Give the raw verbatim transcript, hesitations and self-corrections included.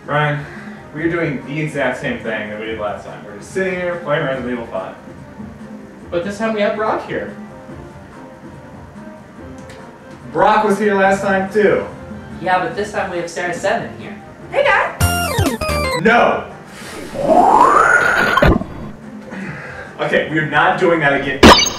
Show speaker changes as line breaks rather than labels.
Ryan, we are doing the exact same thing that we did last time. We're just sitting here playing Resident Evil five. But this time we have Brock here. Brock was here last time too.
Yeah, but this time we have Sarah seven here. Hey guys!
No! Okay, we're not doing that again.